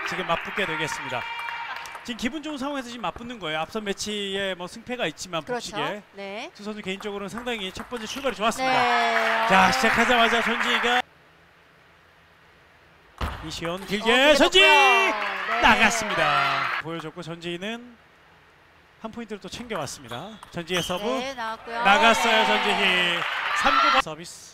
지금 맞붙게 되겠습니다. 지금 기분 좋은 상황에서 지금 맞붙는 거예요. 앞선 매치에 뭐 승패가 있지만 그렇죠. 복식에 네. 두 선수 개인적으로는 상당히 첫 번째 출발이 좋았습니다. 네. 자, 시작하자마자 전지희가 이시온 길게 길었고요. 전지 네. 나갔습니다. 보여줬고 전지희는 한 포인트를 또 챙겨왔습니다. 전지희의 서브 네, 나왔고요. 나갔어요. 네. 전지희 3구 서비스.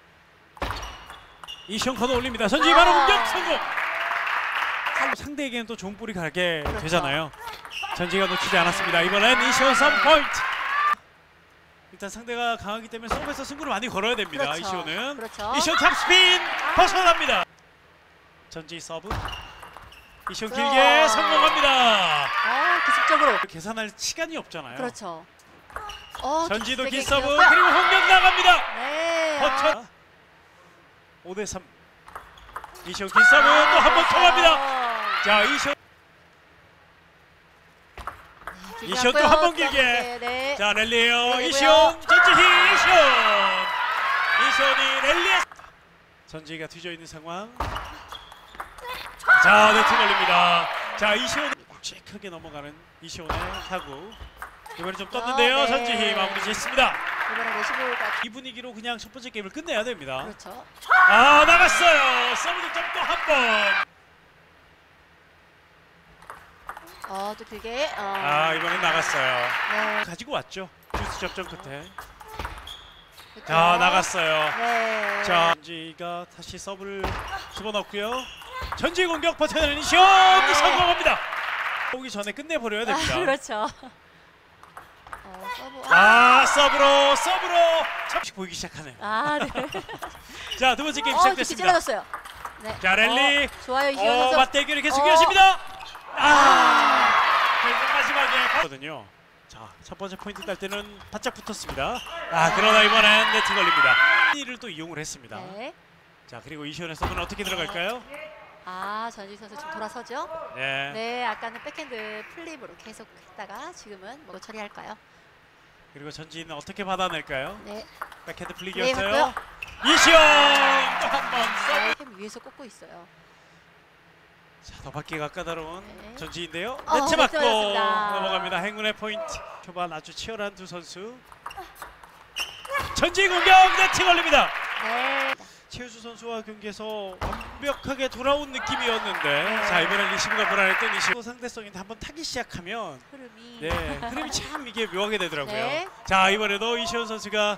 이시온 걷어 올립니다. 전지희 바로 공격 성공. 상대에게는 또 좋은 볼이 가게 그렇죠. 되잖아요. 전지희가 놓치지 않았습니다. 이번엔 이시온 서브 포인트. 일단 상대가 강하기 때문에 서브에서 승부를 많이 걸어야 됩니다. 그렇죠. 이시온은 그렇죠. 이시온 탑스핀 벗어납니다. 전지희 서브. 이시온 길게 성공합니다. 기습적으로. 계산할 시간이 없잖아요. 그렇죠. 전지도 되게 기서브 길었고요. 그리고 홍경 나갑니다. 네. 버텨. 5대3. 이시온 기서브 또 한 번 통합니다. 자, 이시온 또 한 번 길게. 네. 자, 랠리에요. 네, 이시온 전지희 이시온이 랠리에 전지희가 뒤져 있는 상황. 자, 네트 걸립니다. 자, 이시온 묵직하게 넘어가는 이시온의 타구. 이번에 좀 떴는데요. 네. 전지희 마무리 짓습니다. 이번에 레시브가 이 분위기로 그냥 첫 번째 게임을 끝내야 됩니다. 그렇죠. 아, 나갔어요. 서브 득점 또 한 번. 또 길게. 이번엔 나갔어요. 네. 가지고 왔죠. 주스 접점 끝에. 그렇죠. 자, 나갔어요. 네. 자, 전지희가 다시 서브를 집어넣고요. 전지희 공격 버텨내는 이시온 성공합니다. 오기 전에 끝내버려야 됩니다. 그렇죠. 서브. 서브로 잠시 보이기 시작하네요. 네. 자, 두 번째 게임 깊이 시작됐습니다. 찔러졌어요. 네. 자, 랠리. 좋아요, 이시온 선수. 맞대결이 계속 이어집니다. 결국 마지막에 거든요. 자, 첫 번째 포인트 딸 때는 바짝 붙었습니다. 그러나 이번엔 네트 걸립니다. 이를 또 이용을 했습니다. 네. 자, 그리고 이시온의 서브는 어떻게 들어갈까요? 전지 선수 좀 돌아서죠. 네. 네, 아까는 백핸드 플립으로 계속 했다가 지금은 뭐 처리할까요? 그리고 전지희는 어떻게 받아낼까요? 네. 백헤드 네, 플릭이었어요. 맞고요. 이시온 또 한 번 서브. 캠 위에서 꽂고 있어요. 자, 더 받기가 까다로운 네. 전지희인데요. 네트 네트 맞고 맞았습니다. 넘어갑니다. 행운의 포인트. 초반 아주 치열한 두 선수. 전지희 공격 네트 걸립니다. 네. 최우수 선수와 경기에서 완벽하게 돌아온 느낌이었는데 자, 이번엔 리시브가 불안했던 이시브 상대성인데 한번 타기 시작하면 흐름이. 네, 흐름이 참 이게 묘하게 되더라고요. 네. 자, 이번에도 이시온 선수가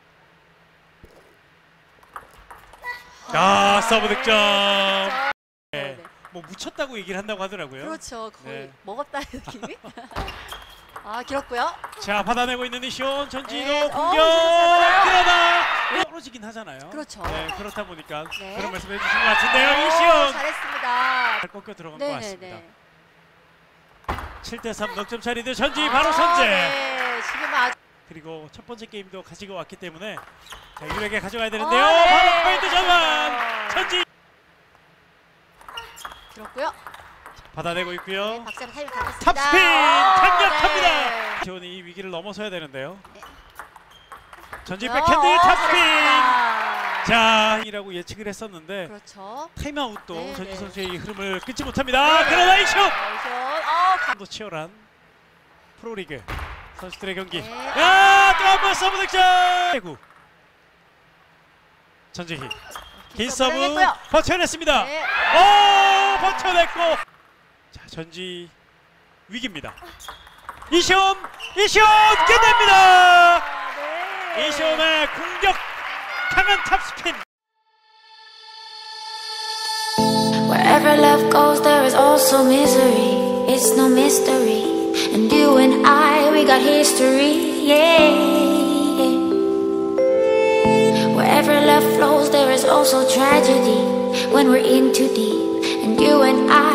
서브 득점. 네. 뭐 묻혔다고 얘기를 한다고 하더라고요. 그렇죠. 거의 네. 먹었다는 느낌이. 길었고요. 자, 받아내고 있는 이시온 전지도 네. 공격. 잘했어요. 그러나 떨어지긴 하잖아요. 그렇죠. 네, 그렇다 보니까 네. 그런 말씀해 주신 것 같은데요. 이시온 잘했습니다. 잘 꺾여 들어간 것 같습니다. 네네네. 7대3 넉점 차리듯 전지 바로 선제. 네. 지금 아주. 그리고 첫 번째 게임도 가지고 왔기 때문에 자, 유리하게 가져가야 되는데요. 네. 바로 포인트 전환. 전지 길었고요. 받아내고 있고요. 네, 박자를 타임 잡았습니다. 탑스핀 강력합니다. 네. 지원이 이 위기를 넘어서야 되는데요. 네. 전지 백핸드 탑스핀. 잘했습니다. 자, 이라고 예측을 했었는데 그렇죠. 타임아웃도 네, 전지 네. 선수의 이 흐름을 끊지 못합니다. 그러나 이슛 이슛. 또 치열한 프로리그 선수들의 경기. 네. 또 한 번 서브 득점. 전지희 긴 서브 했고요. 버텨냈습니다. 네. 버텨냈고. 자, 전지 위기입니다. 이시온 끝냅니다. 네. 이시온의 공격 강한 탑스핀. Wherever love goes, there is also misery. It's no mystery. And you and I, we got history. Yeah. Wherever love flows, there is also tragedy. When we're in too deep. And you and I,